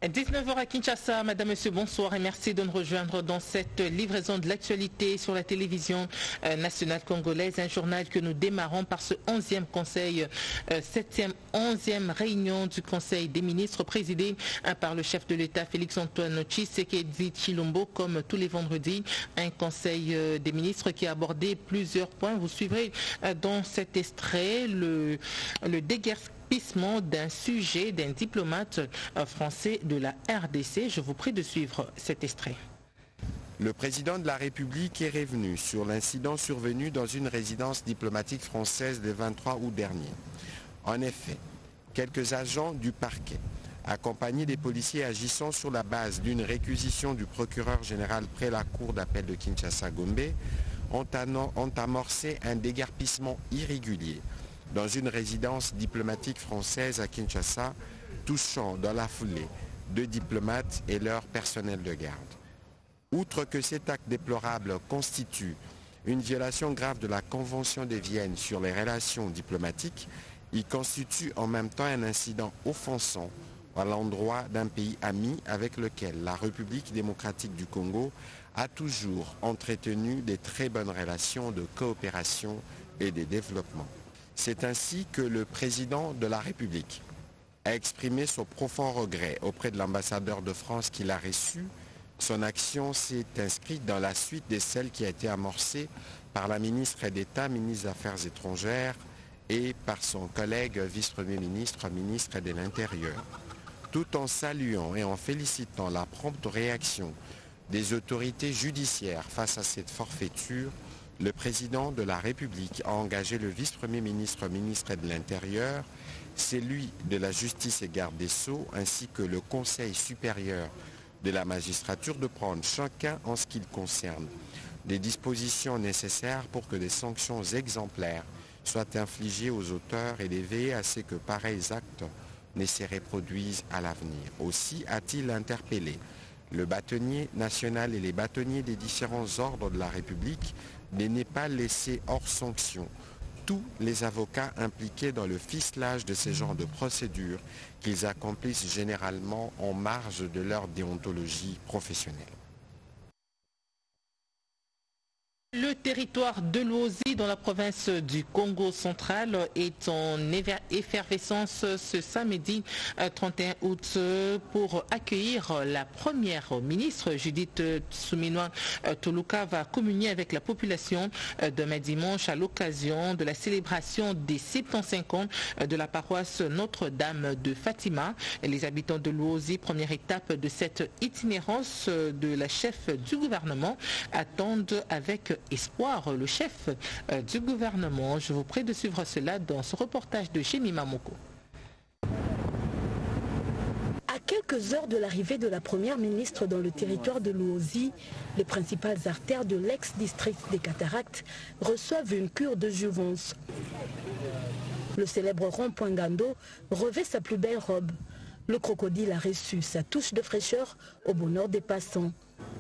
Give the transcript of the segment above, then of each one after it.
19h à Kinshasa, Madame, Monsieur, bonsoir et merci de nous rejoindre dans cette livraison de l'actualité sur la télévision nationale congolaise. Un journal que nous démarrons par ce 11e conseil, 11e réunion du Conseil des ministres présidé par le chef de l'État Félix-Antoine Tshisekedi Tshilombo. Comme tous les vendredis, un conseil des ministres qui a abordé plusieurs points. Vous suivrez dans cet extrait le déguerpissement d'un sujet d'un diplomate français de la RDC. Je vous prie de suivre cet extrait. Le président de la République est revenu sur l'incident survenu dans une résidence diplomatique française le 23 août dernier. En effet, quelques agents du parquet, accompagnés des policiers agissant sur la base d'une réquisition du procureur général près la cour d'appel de Kinshasa-Gombe, ont amorcé un déguerpissement irrégulier dans une résidence diplomatique française à Kinshasa, touchant dans la foulée 2 diplomates et leur personnel de garde. Outre que cet acte déplorable constitue une violation grave de la Convention de Vienne sur les relations diplomatiques, il constitue en même temps un incident offensant à l'endroit d'un pays ami avec lequel la République démocratique du Congo a toujours entretenu des très bonnes relations de coopération et de développement. C'est ainsi que le président de la République a exprimé son profond regret auprès de l'ambassadeur de France qui l'a reçu. Son action s'est inscrite dans la suite de celle qui a été amorcée par la ministre d'État, ministre des Affaires étrangères, et par son collègue vice-premier ministre, ministre de l'Intérieur. Tout en saluant et en félicitant la prompte réaction des autorités judiciaires face à cette forfaiture, le président de la République a engagé le vice-premier ministre, ministre de l'Intérieur, celui de la Justice et garde des Sceaux, ainsi que le Conseil supérieur de la magistrature de prendre chacun en ce qui le concerne des dispositions nécessaires pour que des sanctions exemplaires soient infligées aux auteurs et de veiller à ce que pareils actes ne se reproduisent à l'avenir. Aussi a-t-il interpellé le bâtonnier national et les bâtonniers des différents ordres de la République de ne pas laisser hors sanction tous les avocats impliqués dans le ficelage de ce genre de procédures qu'ils accomplissent généralement en marge de leur déontologie professionnelle. Le territoire de l'Uozi dans la province du Congo central est en effervescence ce samedi 31 août pour accueillir la première ministre. Judith Suminwa Tuluka va communier avec la population demain dimanche à l'occasion de la célébration des 75 ans de la paroisse Notre-Dame de Fatima. Les habitants de l'Uozi, première étape de cette itinérance de la chef du gouvernement, attendent avec espoir le chef du gouvernement. Je vous prie de suivre cela dans ce reportage de Jemima Moko. À quelques heures de l'arrivée de la première ministre dans le territoire de l'Uozi, les principales artères de l'ex-district des Cataractes reçoivent une cure de jouvence. Le célèbre rond-point Gando revêt sa plus belle robe. Le crocodile a reçu sa touche de fraîcheur au bonheur des passants.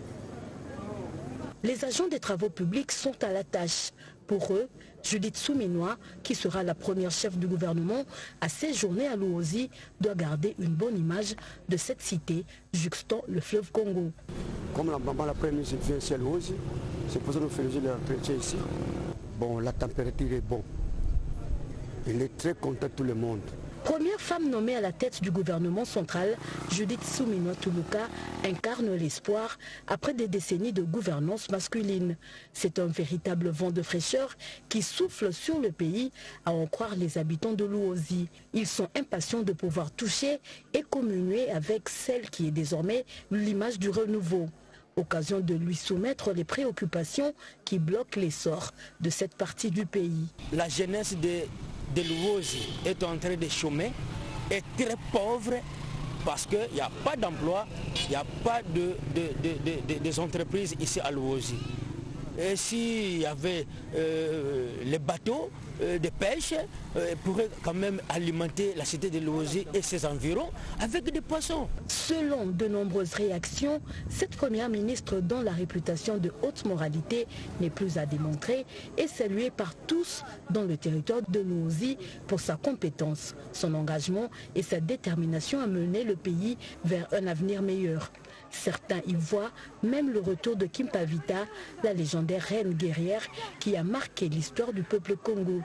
Les agents des travaux publics sont à la tâche. Pour eux, Judith Suminwa, qui sera la première chef du gouvernement à séjourner à l'Uozi, doit garder une bonne image de cette cité juxtant le fleuve Congo. Comme la première ministre vient ici à l'Uozi, c'est pour ça que nous faisons l'entretien ici. Bon, la température est bonne. Il est très content tout le monde. Première femme nommée à la tête du gouvernement central, Judith Suminwa Tuluka incarne l'espoir après des décennies de gouvernance masculine. C'est un véritable vent de fraîcheur qui souffle sur le pays, à en croire les habitants de l'Uozi. Ils sont impatients de pouvoir toucher et communier avec celle qui est désormais l'image du renouveau. Occasion de lui soumettre les préoccupations qui bloquent l'essor de cette partie du pays. La jeunesse de l'Uozi est en train de chômer, est très pauvre parce qu'il n'y a pas d'emploi, il n'y a pas des entreprises ici à l'Uozi. Et s'il y avait les bateaux, de pêche pourrait quand même alimenter la cité de Luozi et ses environs avec des poissons. Selon de nombreuses réactions, cette première ministre dont la réputation de haute moralité n'est plus à démontrer est saluée par tous dans le territoire de Luozi pour sa compétence, son engagement et sa détermination à mener le pays vers un avenir meilleur. Certains y voient même le retour de Kimpavita, la légendaire reine guerrière qui a marqué l'histoire du peuple Congo.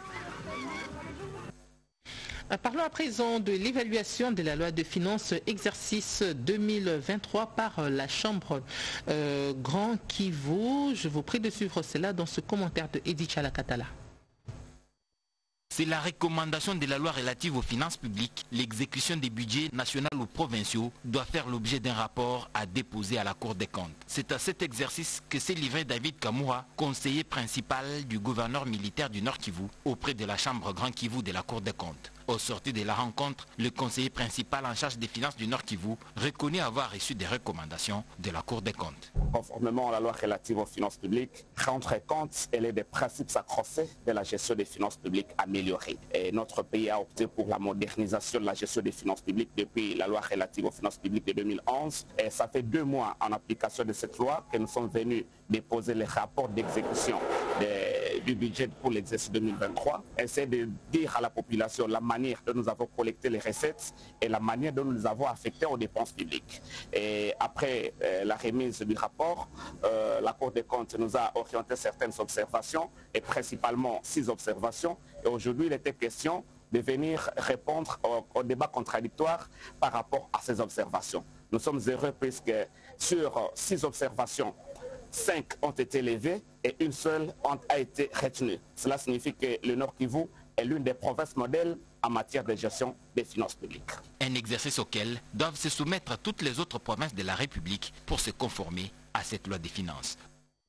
Parlons à présent de l'évaluation de la loi de finances exercice 2023 par la Chambre Grand Kivu. Je vous prie de suivre cela dans ce commentaire de Edith Chalakatala. C'est la recommandation de la loi relative aux finances publiques. L'exécution des budgets nationaux ou provinciaux doit faire l'objet d'un rapport à déposer à la Cour des comptes. C'est à cet exercice que s'est livré David Kamura, conseiller principal du gouverneur militaire du Nord Kivu, auprès de la Chambre Grand Kivu de la Cour des comptes. Au sortir de la rencontre, le conseiller principal en charge des finances du Nord Kivu reconnaît avoir reçu des recommandations de la Cour des comptes. Conformément à la loi relative aux finances publiques, rendre compte est des principes sacro-saints de la gestion des finances publiques améliorée. Et notre pays a opté pour la modernisation de la gestion des finances publiques depuis la loi relative aux finances publiques de 2011. Et ça fait 2 mois en application de cette loi que nous sommes venus déposer les rapports d'exécution du budget pour l'exercice 2023. Essayer de dire à la population la manière dont nous avons collecté les recettes et la manière dont nous les avons affectées aux dépenses publiques. Et après la remise du rapport, la Cour des comptes nous a orienté certaines observations et principalement 6 observations. Et aujourd'hui, il était question de venir répondre au débat contradictoire par rapport à ces observations. Nous sommes heureux puisque sur 6 observations, 5 ont été levées et une seule a été retenue. Cela signifie que le Nord Kivu est l'une des provinces modèles en matière de gestion des finances publiques. Un exercice auquel doivent se soumettre toutes les autres provinces de la République pour se conformer à cette loi des finances.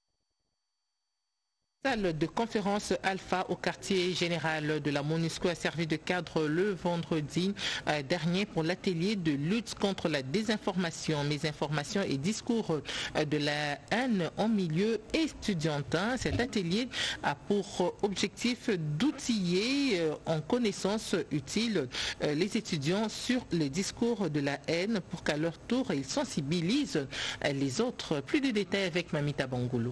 Salle de conférence Alpha au quartier général de la MONUSCO a servi de cadre le vendredi dernier pour l'atelier de lutte contre la désinformation, mésinformation et discours de la haine en milieu estudiantin. Cet atelier a pour objectif d'outiller en connaissances utiles les étudiants sur le discours de la haine pour qu'à leur tour ils sensibilisent les autres. Plus de détails avec Mamita Bangoulou.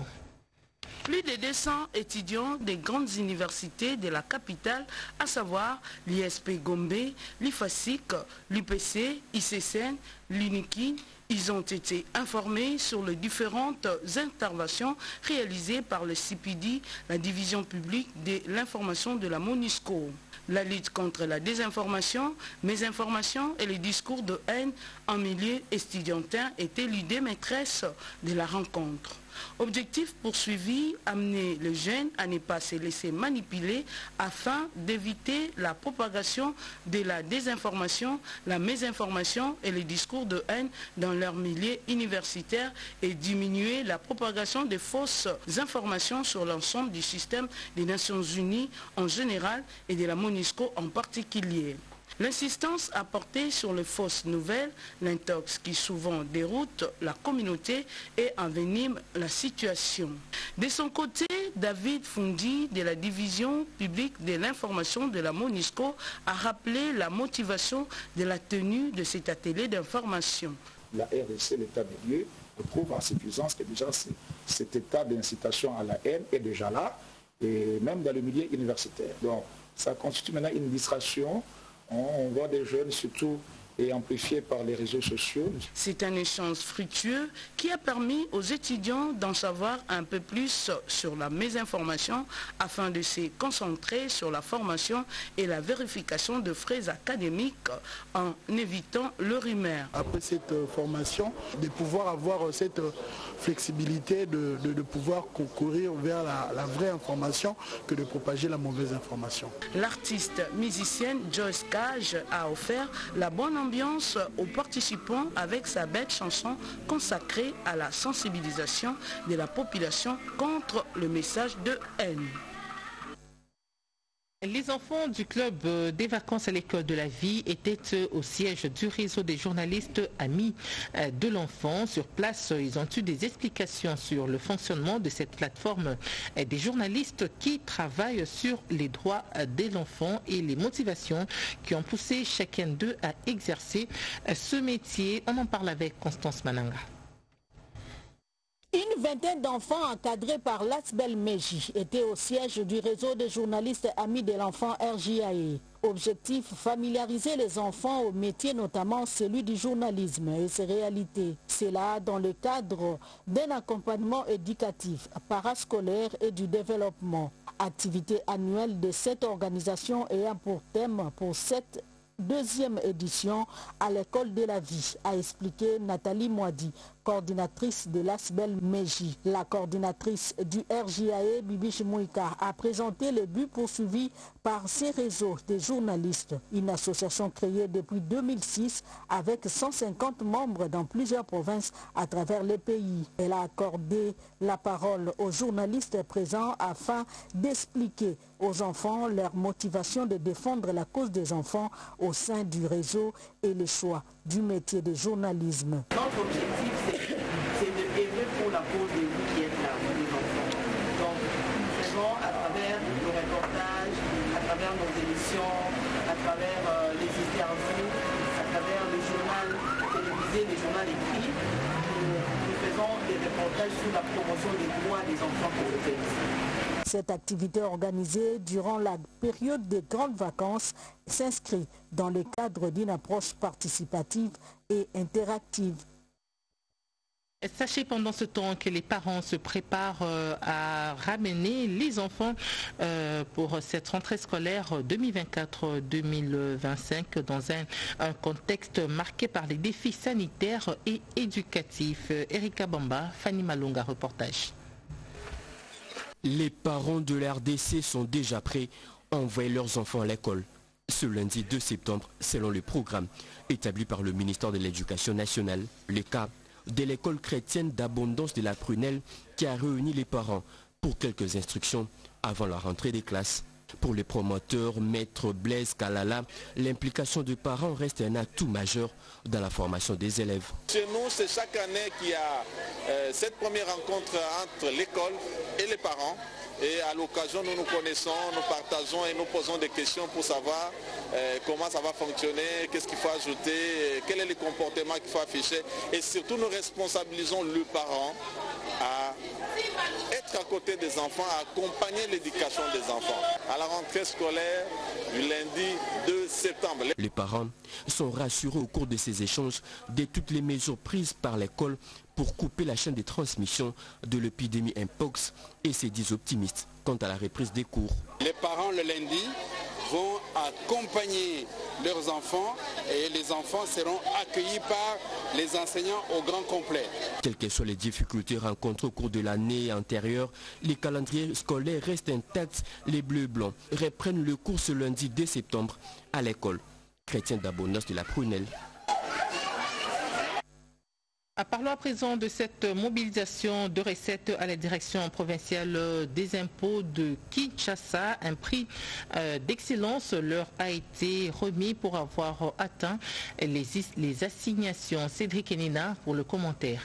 Plus de 200 étudiants des grandes universités de la capitale, à savoir l'ISP Gombe, l'IFASIC, l'UPC, ICCN, l'UNIKI, ils ont été informés sur les différentes interventions réalisées par le CPD, la division publique de l'information de la MONUSCO. La lutte contre la désinformation, mésinformation et les discours de haine en milieu estudiantin était l'idée maîtresse de la rencontre. Objectif poursuivi, amener les jeunes à ne pas se laisser manipuler afin d'éviter la propagation de la désinformation, la mésinformation et les discours de haine dans leur milieu universitaire et diminuer la propagation des fausses informations sur l'ensemble du système des Nations Unies en général et de la MONUSCO en particulier. L'insistance a porté sur les fausses nouvelles, l'intox qui souvent déroute la communauté et envenime la situation. De son côté, David Fundi de la division publique de l'information de la MONUSCO a rappelé la motivation de la tenue de cet atelier d'information. La RDC, l'état des lieux, prouve en suffisance que déjà cet état d'incitation à la haine est déjà là, et même dans le milieu universitaire. Donc ça constitue maintenant une distraction. On voit des jeunes surtout et amplifiés par les réseaux sociaux. C'est un échange fructueux qui a permis aux étudiants d'en savoir un peu plus sur la mésinformation afin de se concentrer sur la formation et la vérification de frais académiques en évitant le rumeur. Après cette formation, de pouvoir avoir cette flexibilité de pouvoir concourir vers la vraie information que de propager la mauvaise information. L'artiste musicienne Joyce Cage a offert la bonne ambiance aux participants avec sa belle chanson consacrée à la sensibilisation de la population contre le message de haine. Les enfants du club des vacances à l'école de la vie étaient au siège du réseau des journalistes Amis de l'enfant. Sur place, ils ont eu des explications sur le fonctionnement de cette plateforme des journalistes qui travaillent sur les droits des enfants et les motivations qui ont poussé chacun d'eux à exercer ce métier. On en parle avec Constance Mananga. Une vingtaine d'enfants encadrés par l'Asbel Meji étaient au siège du réseau des journalistes Amis de l'enfant RJAE. Objectif, familiariser les enfants au métier, notamment celui du journalisme et ses réalités. C'est là dans le cadre d'un accompagnement éducatif, parascolaire et du développement. Activité annuelle de cette organisation ayant pour thème pour cette deuxième édition à l'école de la vie, a expliqué Nathalie Moadi, coordinatrice de l'Asbel Meji. La coordinatrice du RJAE, Bibiche Mouika, a présenté les buts poursuivis par ces réseaux des journalistes. Une association créée depuis 2006 avec 150 membres dans plusieurs provinces à travers le pays. Elle a accordé la parole aux journalistes présents afin d'expliquer aux enfants leur motivation de défendre la cause des enfants au sein du réseau et le choix du métier de journalisme. Notre objectif, c'est de œuvrer pour la cause de vous qui êtes là, les enfants. Donc, nous faisons à travers nos reportages, à travers nos émissions, à travers les interviews, à travers le journal télévisé, le journal écrit, nous faisons des reportages sur la promotion des droits des enfants pour le pays. Cette activité organisée durant la période des grandes vacances s'inscrit dans le cadre d'une approche participative et interactive. Sachez pendant ce temps que les parents se préparent à ramener les enfants pour cette rentrée scolaire 2024-2025 dans un contexte marqué par les défis sanitaires et éducatifs. Erika Bamba, Fanny Malonga, reportage. Les parents de la RDC sont déjà prêts à envoyer leurs enfants à l'école. Ce lundi 2 septembre, selon le programme établi par le ministère de l'Éducation nationale, le cas de l'école chrétienne d'Abondance de la Prunelle qui a réuni les parents pour quelques instructions avant la rentrée des classes. Pour le promoteur Maître Blaise Kalala, l'implication des parents reste un atout majeur dans la formation des élèves. Chez nous, c'est chaque année qu'il y a cette première rencontre entre l'école et les parents. Et à l'occasion, nous nous connaissons, nous partageons et nous posons des questions pour savoir comment ça va fonctionner, qu'est-ce qu'il faut ajouter, quel est le comportement qu'il faut afficher. Et surtout, nous responsabilisons le parent à être à côté des enfants, à accompagner l'éducation des enfants. À la rentrée scolaire du lundi 2 septembre. Les parents sont rassurés au cours de ces échanges de toutes les mesures prises par l'école pour couper la chaîne de transmission de l'épidémie Mpox et se disent optimistes quant à la reprise des cours. Les parents le lundi vont accompagner leurs enfants et les enfants seront accueillis par les enseignants au grand complet. Quelles que soient les difficultés rencontrées au cours de l'année antérieure, les calendriers scolaires restent intacts. Les bleus et blancs reprennent le cours ce lundi 2 septembre à l'école chrétienne d'Abondance de la Prunelle. Parlons à présent de cette mobilisation de recettes à la direction provinciale des impôts de Kinshasa. Un prix d'excellence leur a été remis pour avoir atteint les assignations. Cédric Enina pour le commentaire.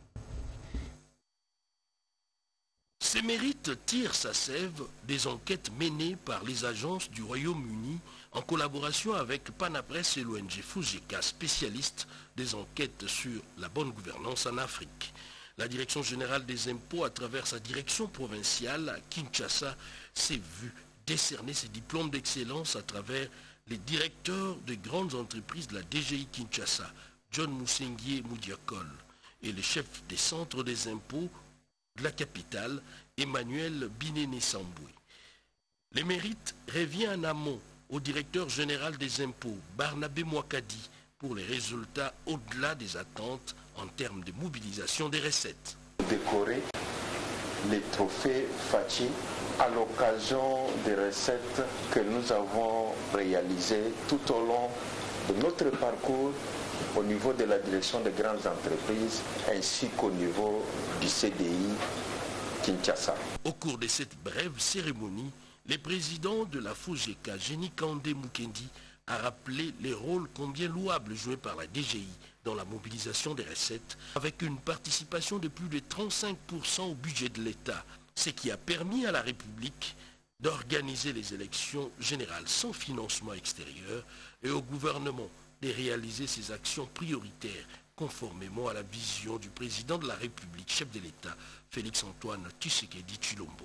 Ces mérites tirent sa sève des enquêtes menées par les agences du Royaume-Uni en collaboration avec Panapresse et l'ONG Fujika, spécialiste des enquêtes sur la bonne gouvernance en Afrique. La Direction générale des impôts, à travers sa direction provinciale à Kinshasa, s'est vue décerner ses diplômes d'excellence à travers les directeurs de grandes entreprises de la DGI Kinshasa, John Musengie Moudiakol, et le chef des centres des impôts de la capitale, Emmanuel Binene Samboué. Les mérites reviennent en amont au directeur général des impôts, Barnabé Mouakadi, pour les résultats au-delà des attentes en termes de mobilisation des recettes. Décorer les trophées Fachi à l'occasion des recettes que nous avons réalisées tout au long de notre parcours au niveau de la direction des grandes entreprises ainsi qu'au niveau du CDI Kinshasa. Au cours de cette brève cérémonie, Le président de la FOGECA, Génie Kandé Mukendi, a rappelé les rôles combien louables joués par la DGI dans la mobilisation des recettes, avec une participation de plus de 35% au budget de l'État, ce qui a permis à la République d'organiser les élections générales sans financement extérieur et au gouvernement de réaliser ses actions prioritaires conformément à la vision du président de la République, chef de l'État, Félix-Antoine Tshisekedi Tshilombo.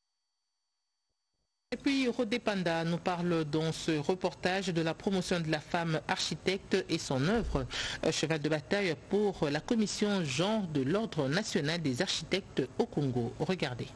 Et puis Rodé Panda nous parle dans ce reportage de la promotion de la femme architecte et son œuvre, cheval de bataille pour la commission genre de l'Ordre national des architectes au Congo. Regardez.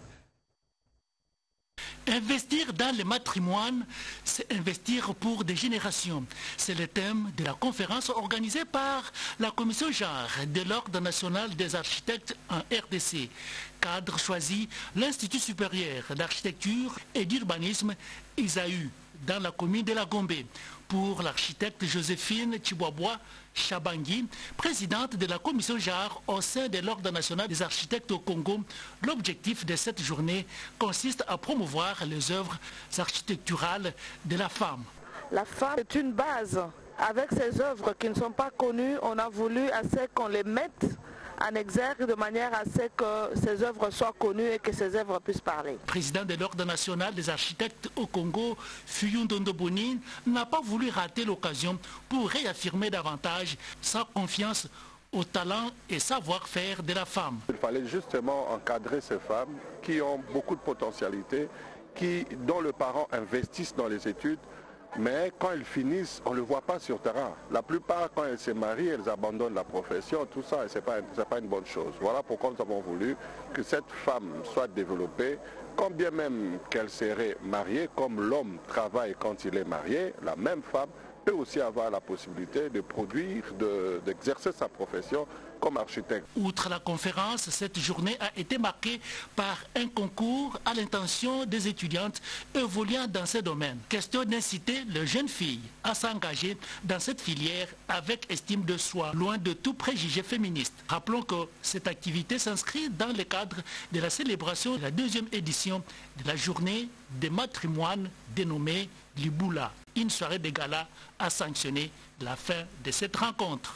Investir dans le matrimoine, c'est investir pour des générations. C'est le thème de la conférence organisée par la commission genre de l'Ordre national des architectes en RDC. Cadre choisi, l'Institut supérieur d'architecture et d'urbanisme ISAU dans la commune de la Gombe. Pour l'architecte Joséphine Chibobois Chabangui, présidente de la commission genre au sein de l'Ordre national des architectes au Congo, l'objectif de cette journée consiste à promouvoir les œuvres architecturales de la femme. La femme est une base. Avec ces œuvres qui ne sont pas connues, on a voulu assez qu'on les mette en exergue de manière à ce que ces œuvres soient connues et que ces œuvres puissent parler. Président de l'Ordre national des architectes au Congo, Fuyun Dondoboni, n'a pas voulu rater l'occasion pour réaffirmer davantage sa confiance au talent et savoir-faire de la femme. Il fallait justement encadrer ces femmes qui ont beaucoup de potentialité, dont les parents investissent dans les études, mais quand elles finissent, on ne le voit pas sur terrain. La plupart, quand elles se marient, elles abandonnent la profession, tout ça, et ce n'est pas une bonne chose. Voilà pourquoi nous avons voulu que cette femme soit développée, quand bien même qu'elle serait mariée, comme l'homme travaille quand il est marié, la même femme peut aussi avoir la possibilité de produire, d'exercer sa profession comme architecte. Outre la conférence, cette journée a été marquée par un concours à l'intention des étudiantes évoluant dans ce domaine. Question d'inciter les jeunes filles à s'engager dans cette filière avec estime de soi, loin de tout préjugé féministe. Rappelons que cette activité s'inscrit dans le cadre de la célébration de la 2e édition de la journée des matrimoines dénommée Liboula. Une soirée de gala a sanctionné la fin de cette rencontre.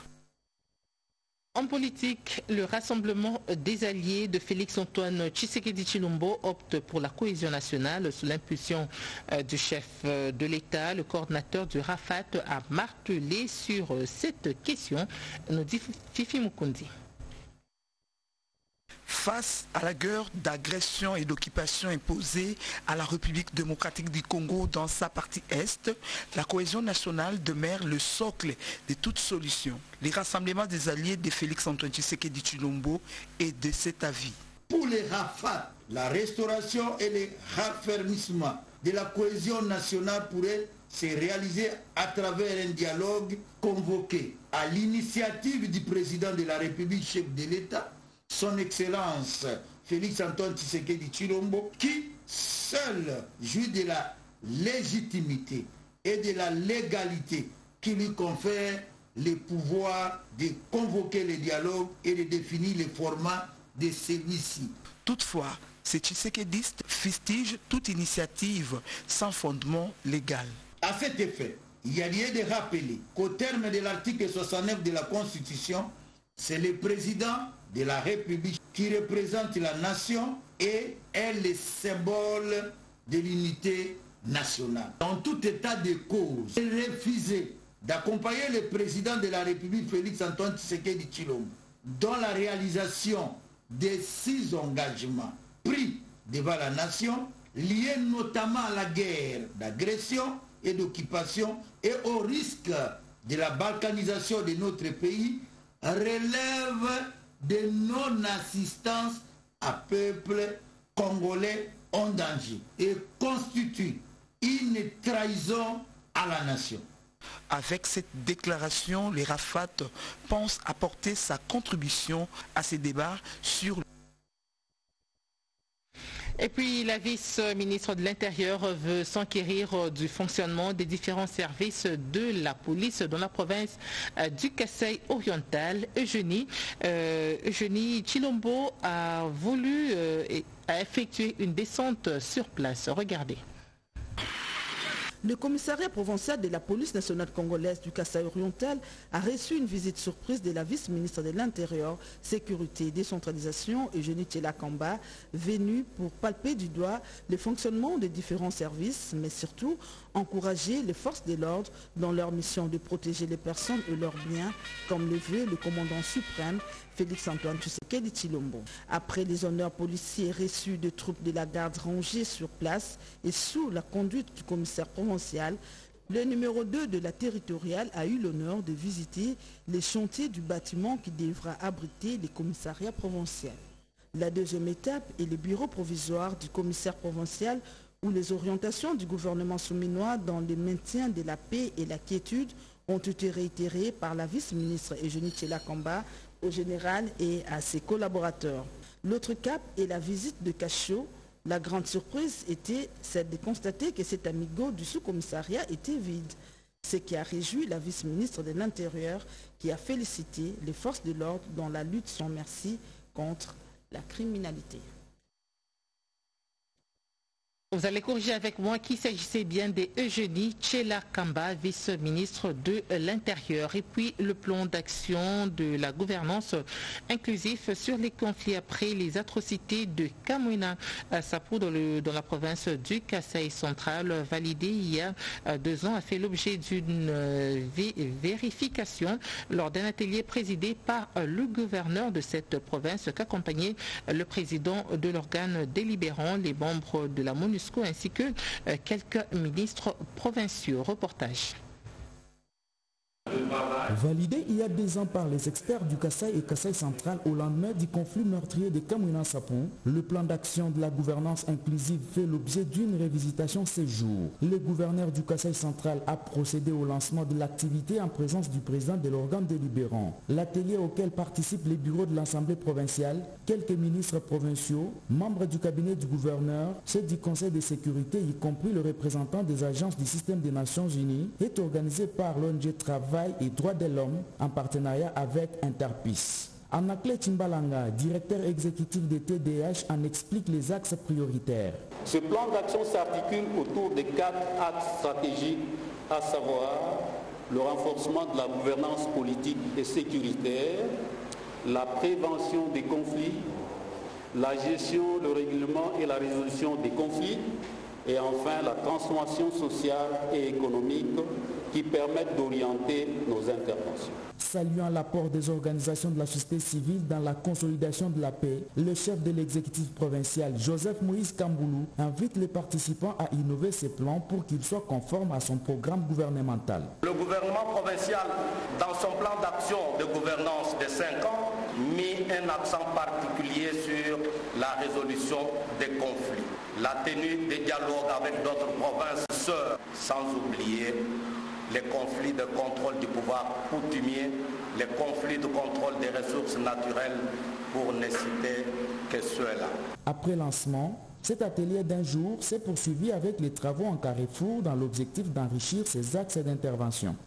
En politique, le rassemblement des alliés de Félix-Antoine Tshisekedi Tshilombo opte pour la cohésion nationale sous l'impulsion du chef de l'État. Le coordinateur du RAFAT a martelé sur cette question, nous dit Fifi Mukundi. Face à la guerre d'agression et d'occupation imposée à la République démocratique du Congo dans sa partie Est, la cohésion nationale demeure le socle de toute solution. Les rassemblements des alliés de Félix-Antoine Tshisekedi Tshilombo est de cet avis. Pour les RAFAT, la restauration et le raffermissement de la cohésion nationale pourrait se réaliser à travers un dialogue convoqué à l'initiative du président de la République, chef de l'État, son Excellence Félix-Antoine Tshisekedi Tshilombo, qui seul jouit de la légitimité et de la légalité qui lui confère le pouvoir de convoquer le dialogue et de définir le format de celui-ci. Toutefois, ces tshisekédistes fustigent toute initiative sans fondement légal. À cet effet, il y a lieu de rappeler qu'au terme de l'article 69 de la Constitution, c'est le président de la République qui représente la nation et est le symbole de l'unité nationale. En tout état de cause, il refusait d'accompagner le président de la République, Félix-Antoine Tshisekedi Tshilombo, dans la réalisation des 6 engagements pris devant la nation, liés notamment à la guerre d'agression et d'occupation et au risque de la balkanisation de notre pays, relève de non-assistance à peuple congolais en danger et constitue une trahison à la nation. Avec cette déclaration, les RAFAT pensent apporter sa contribution à ces débats sur. Et puis la vice-ministre de l'Intérieur veut s'enquérir du fonctionnement des différents services de la police dans la province du Kasaï oriental. Eugénie Tshilombo a voulu effectuer une descente sur place. Regardez. Le commissariat provincial de la police nationale congolaise du Kasaï oriental a reçu une visite surprise de la vice-ministre de l'Intérieur, Sécurité et Décentralisation, Eugénie Tshela-Kamba, venue pour palper du doigt le fonctionnement des différents services, mais surtout encourager les forces de l'ordre dans leur mission de protéger les personnes et leurs biens, comme le veut le commandant suprême Félix-Antoine Tshisekedi Tshilombo. Après les honneurs policiers reçus de troupes de la garde rangées sur place et sous la conduite du commissaire provincial, le numéro 2 de la territoriale a eu l'honneur de visiter les chantiers du bâtiment qui devra abriter les commissariats provinciaux. La deuxième étape est le bureau provisoire du commissaire provincial où les orientations du gouvernement souminois dans le maintien de la paix et la quiétude ont été réitérées par la vice-ministre Eugénie Tshela-Kamba au général et à ses collaborateurs. L'autre cap est la visite de Cachot. La grande surprise était celle de constater que cet amigo du sous-commissariat était vide, ce qui a réjoui la vice-ministre de l'Intérieur qui a félicité les forces de l'ordre dans la lutte sans merci contre la criminalité. Vous allez corriger avec moi qu'il s'agissait bien d'Eugénie Tshela-Kamba, vice-ministre de l'Intérieur. Et puis le plan d'action de la gouvernance inclusive sur les conflits après les atrocités de Kamwina Sapou dans la province du Kasaï central, validé il y a 2 ans, a fait l'objet d'une vérification lors d'un atelier présidé par le gouverneur de cette province qu'accompagnait le président de l'organe délibérant, les membres de la MONUSCO ainsi que quelques ministres provinciaux. Reportage. Validé il y a 2 ans par les experts du Kasaï et Kasaï central au lendemain du conflit meurtrier de Kamwina Sapon, le plan d'action de la gouvernance inclusive fait l'objet d'une révisitation ces jours. Le gouverneur du Kasaï central a procédé au lancement de l'activité en présence du président de l'organe délibérant. L'atelier auquel participent les bureaux de l'Assemblée provinciale, quelques ministres provinciaux, membres du cabinet du gouverneur, ceux du Conseil de sécurité, y compris le représentant des agences du système des Nations Unies, est organisé par l'ONG Travail et Droits de l'Homme en partenariat avec Interpeace. Anakle Timbalanga, directeur exécutif de TDH, en explique les axes prioritaires. Ce plan d'action s'articule autour de 4 axes stratégiques, à savoir le renforcement de la gouvernance politique et sécuritaire, la prévention des conflits, la gestion, le règlement et la résolution des conflits, et enfin la transformation sociale et économique qui permettent d'orienter nos interventions. Saluant l'apport des organisations de la société civile dans la consolidation de la paix, le chef de l'exécutif provincial, Joseph Moïse Kamboulou, invite les participants à innover ces plans pour qu'ils soient conformes à son programme gouvernemental. Le gouvernement provincial, dans son plan d'action de gouvernance de 5 ans, met un accent particulier sur la résolution des conflits, la tenue des dialogues avec d'autres provinces sœurs, sans oublier les conflits de contrôle du pouvoir coutumier, les conflits de contrôle des ressources naturelles, pour ne citer que ceux-là. Après lancement, cet atelier d'un jour s'est poursuivi avec les travaux en Carrefour dans l'objectif d'enrichir ces axes d'intervention.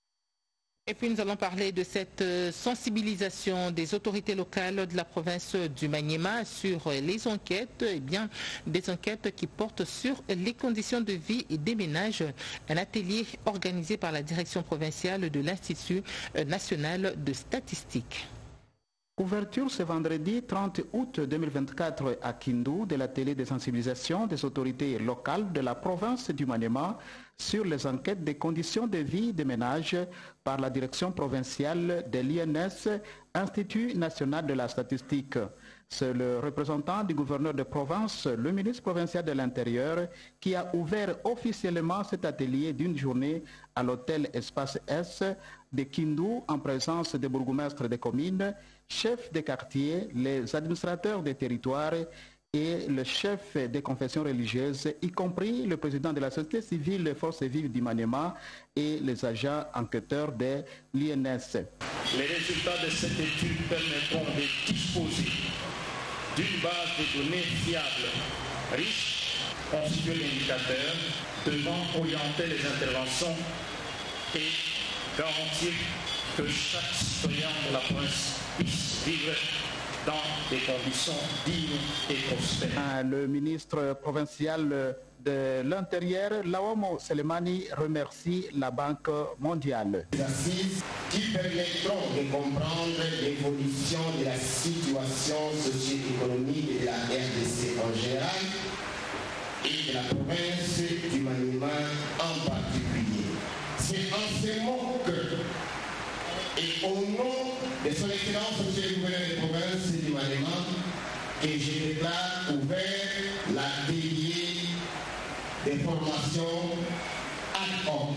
Et puis nous allons parler de cette sensibilisation des autorités locales de la province du Maniema sur les enquêtes, des enquêtes qui portent sur les conditions de vie et des ménages. Un atelier organisé par la direction provinciale de l'Institut national de statistique. Ouverture ce vendredi 30 août 2024 à Kindu de l'atelier de sensibilisation des autorités locales de la province du Maniema sur les enquêtes des conditions de vie des ménages par la direction provinciale de l'INS, Institut national de la statistique. C'est le représentant du gouverneur de province, le ministre provincial de l'Intérieur, qui a ouvert officiellement cet atelier d'une journée à l'hôtel Espace S de Kindu en présence des bourgmestres des communes, chefs des quartiers, les administrateurs des territoires et le chef des confessions religieuses, y compris le président de la société civile, les forces vives du Maniema et les agents enquêteurs de l'INS. Les résultats de cette étude permettront de disposer d'une base de données fiable, riche, constituée d'indicateur, devant orienter les interventions et garantir que chaque citoyen de la province puisse vivre dans des conditions dignes et prospères. Le ministre provincial de l'Intérieur, Lawamo Selemani, remercie la Banque mondiale. Des assises qui permettront de comprendre l'évolution de la situation socio-économique de la RDC en général et de la province du Maniema en particulier. C'est en ce moment que, et au nom de son excellence monsieur le gouverneur de province du Maniema, que je déclare ouvert l'atelier de formation ad hoc.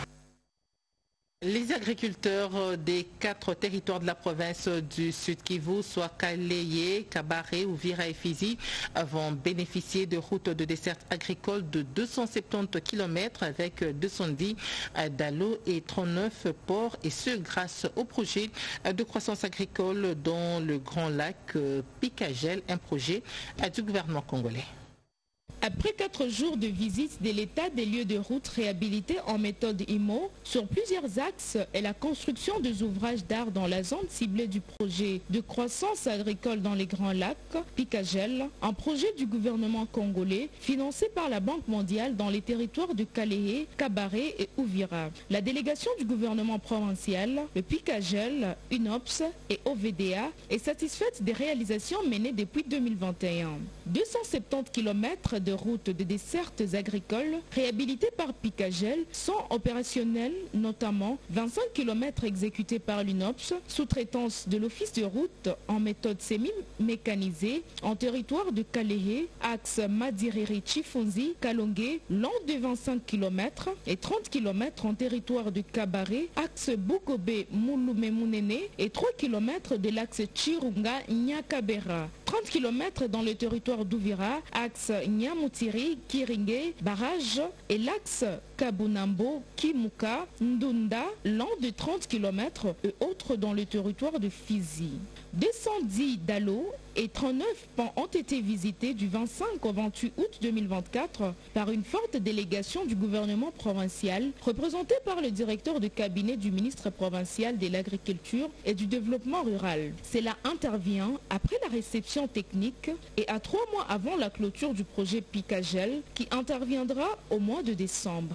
Les agriculteurs des 4 territoires de la province du Sud Kivu, soit Kaleye, Kabare, Uvira et Fizi, vont bénéficier de routes de desserte agricole de 270 km avec 210 dallos et 39 ports, et ce grâce au projet de croissance agricole dans le Grand Lac Picagel, un projet du gouvernement congolais. Après 4 jours de visite de l'état des lieux de route réhabilités en méthode IMO sur plusieurs axes et la construction des ouvrages d'art dans la zone ciblée du projet de croissance agricole dans les Grands Lacs, Picagel, un projet du gouvernement congolais financé par la Banque mondiale dans les territoires de Kaleye, Kabare et Uvira. La délégation du gouvernement provincial, le Picagel, UNOPS et OVDA est satisfaite des réalisations menées depuis 2021. 270 km de routes de dessertes agricoles réhabilitées par Picagel sont opérationnelles, notamment 25 km exécutés par l'UNOPS, sous-traitance de l'office de route en méthode semi-mécanisée en territoire de Kaleye, axe Madiriri-Chifunzi, Kalonge, long de 25 km et 30 km en territoire de Kabare, axe Bukobe-Moulumemunene et 3 km de l'axe Chirunga-Nyakabera. 30 km dans le territoire d'Uvira, axe Nyamutiri, Kiringe, barrage et l'axe Kabunambo, Kimuka, Ndunda, long de 30 km et autres dans le territoire de Fizi. 210 dallos et 39 ponts ont été visités du 25 au 28 août 2024 par une forte délégation du gouvernement provincial représentée par le directeur de cabinet du ministre provincial de l'Agriculture et du Développement rural. Cela intervient après la réception technique et à 3 mois avant la clôture du projet Picagel qui interviendra au mois de décembre.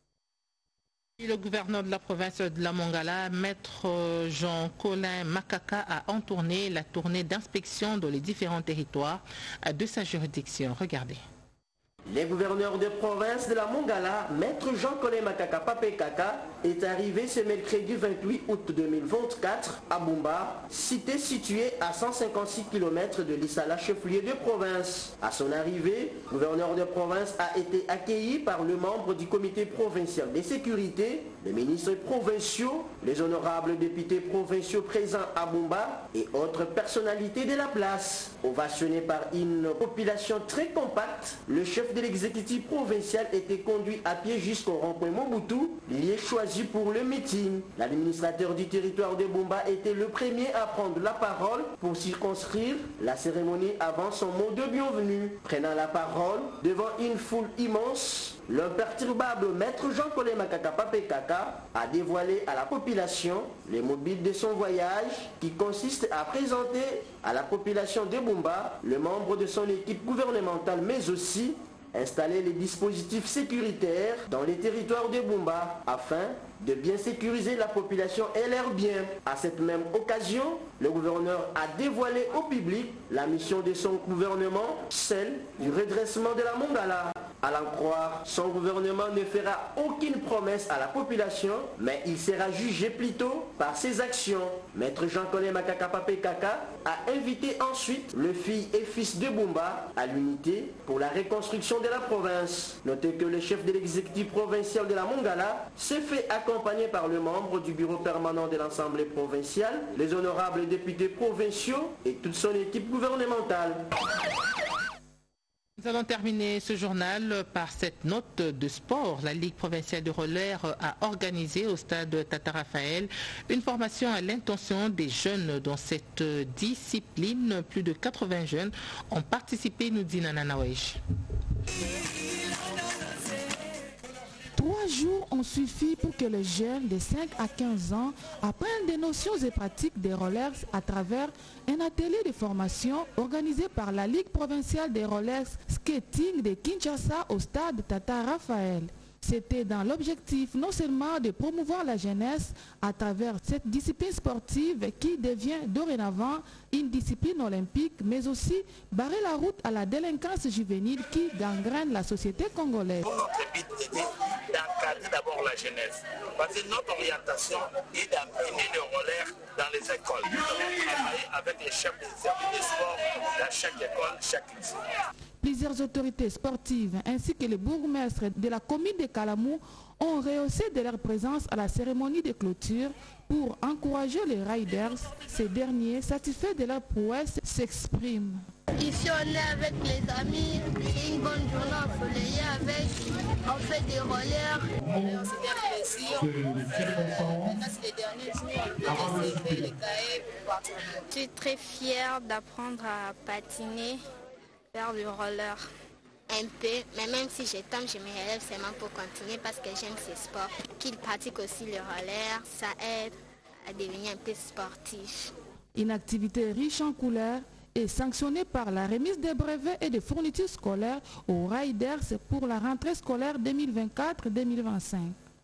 Le gouverneur de la province de la Mongala, maître Jean-Colin Makaka, a entourné la tournée d'inspection dans les différents territoires de sa juridiction. Regardez. Le gouverneur de province de la Mongala, maître Jean-Colin Makaka Papekaka, est arrivé ce mercredi 28 août 2024 à Bumba, cité située à 156 km de l'Issala, chef-lieu de province. À son arrivée, le gouverneur de province a été accueilli par le membre du comité provincial de sécurité, les ministres provinciaux, les honorables députés provinciaux présents à Bumba et autres personnalités de la place. Ovationné par une population très compacte, le chef de l'exécutif provincial était conduit à pied jusqu'au rond-point Mobutu, lieu choisi pour le meeting. L'administrateur du territoire de Bumba était le premier à prendre la parole pour circonscrire la cérémonie avant son mot de bienvenue. Prenant la parole devant une foule immense, l'imperturbable maître Jean-Colin Makaka Papekaka a dévoilé à la population les mobiles de son voyage qui consiste à présenter à la population de Bumba le membre de son équipe gouvernementale mais aussi installer les dispositifs sécuritaires dans les territoires de Bumba afin de bien sécuriser la population et leurs biens. À cette même occasion, le gouverneur a dévoilé au public la mission de son gouvernement, celle du redressement de la Mongala. À l'en croire, son gouvernement ne fera aucune promesse à la population, mais il sera jugé plutôt par ses actions. Maître Jean-Colin Makaka Papekaka a invité ensuite le fils et fils de Bumba à l'unité pour la reconstruction de la province. Notez que le chef de l'exécutif provincial de la Mongala s'est fait accompagné par le membre du bureau permanent de l'Assemblée provinciale, les honorables députés provinciaux et toute son équipe gouvernementale. Nous allons terminer ce journal par cette note de sport. La Ligue provinciale de roller a organisé au stade Tata Raphaël une formation à l'intention des jeunes dans cette discipline. Plus de 80 jeunes ont participé, nous dit Nana Nawesh. 3 3 jours ont suffi pour que les jeunes de 5 à 15 ans apprennent des notions et pratiques des rollers à travers un atelier de formation organisé par la Ligue provinciale des rollers skating de Kinshasa au stade Tata Raphaël. C'était dans l'objectif non seulement de promouvoir la jeunesse à travers cette discipline sportive qui devient dorénavant une discipline olympique, mais aussi barrer la route à la délinquance juvénile qui gangrène la société congolaise. Notre but était d'encadrer d'abord la jeunesse, parce que notre orientation est d'amener le roller dans les écoles. Nous avons travaillé avec les chefs des services de sport dans chaque école, chaque lycée. Plusieurs autorités sportives ainsi que les bourgmestres de la commune de Kalamou ont rehaussé de leur présence à la cérémonie de clôture pour encourager les riders. Ces derniers, satisfaits de leur prouesse, s'expriment. Ici on est avec les amis, c'est une bonne journée ensoleillée avec, on fait des rollers. C'est un plaisir, c'est les derniers jours, on peut recevoir les cahiers. Je suis très fière d'apprendre à patiner, faire du roller. Un peu, mais même si je tombe, je me relève seulement pour continuer parce que j'aime ce sport. Qu'ils pratiquent aussi le roller, ça aide à devenir un peu sportif. Une activité riche en couleurs est sanctionnée par la remise des brevets et des fournitures scolaires aux riders pour la rentrée scolaire 2024-2025.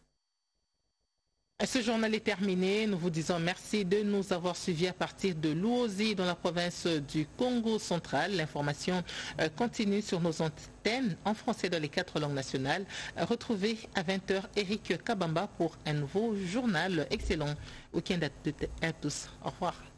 Ce journal est terminé. Nous vous disons merci de nous avoir suivis à partir de Luozi dans la province du Congo central. L'information continue sur nos antennes en français dans les 4 langues nationales. Retrouvez à 20h Eric Kabamba pour un nouveau journal. Excellent week-end à tous. Au revoir.